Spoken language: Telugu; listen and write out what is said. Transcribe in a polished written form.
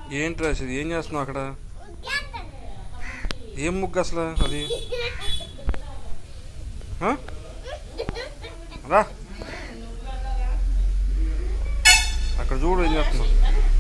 ఏంటి రాసేది? ఏం చేస్తున్నావు అక్కడ? ఏం ముగ్గు అసలు అది? రా అక్కడ చూడు, ఏం చేస్తున్నావు?